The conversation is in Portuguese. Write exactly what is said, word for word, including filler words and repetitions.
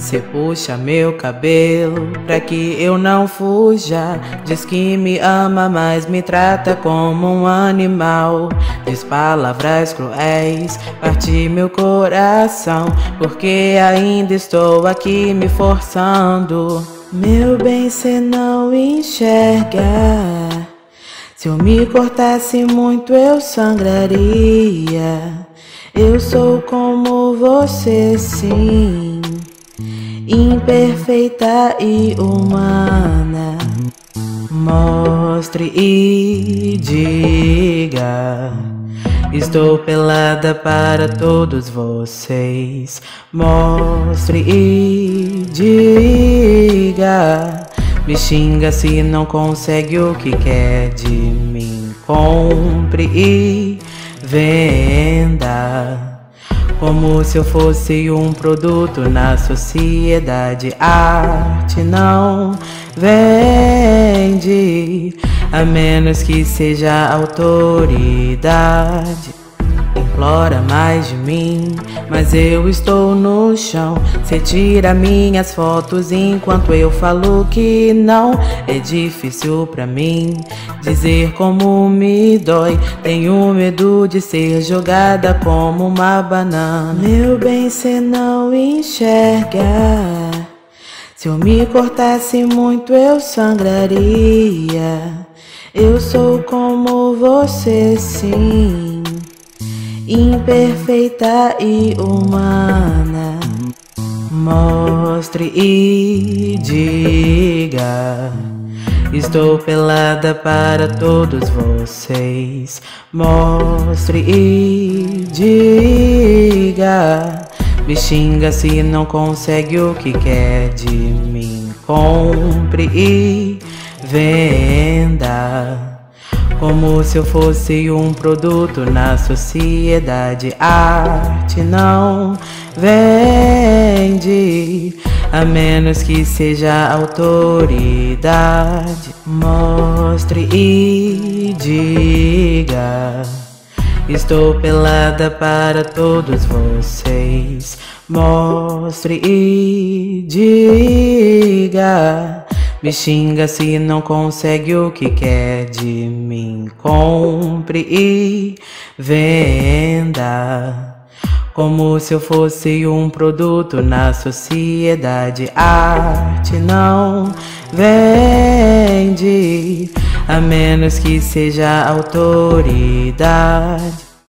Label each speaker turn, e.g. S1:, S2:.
S1: Cê puxa meu cabelo pra que eu não fuja. Diz que me ama, mas me trata como um animal. Diz palavras cruéis, parte meu coração, porque ainda estou aqui me forçando. Meu bem, cê não enxerga. Se eu me cortasse muito eu sangraria. Eu sou como você, sim, imperfeita e humana. Mostre e diga: estou pelada para todos vocês. Mostre e diga: me xinga se não consegue o que quer de mim. Compre e venda como se eu fosse um produto na sociedade. Arte não vende, a menos que seja autoridade. Implora mais de mim, mas eu estou no chão. Cê tira minhas fotos enquanto eu falo que não. É difícil pra mim dizer como me dói. Tenho medo de ser jogada como uma banana. Meu bem, cê não enxerga. Se eu me cortasse muito eu sangraria. Eu sou como você, sim, imperfeita e humana. Mostre e diga: estou pelada para todos vocês. Mostre e diga: me xinga se não consegue o que quer de mim. Compre e venda como se eu fosse um produto na sociedade. Arte não vende, a menos que seja autoridade. Mostre e diga: estou pelada para todos vocês. Mostre e diga: me xinga se não consegue o que quer de mim. Compre e venda como se eu fosse um produto na sociedade. Arte não vende, a menos que seja autoridade.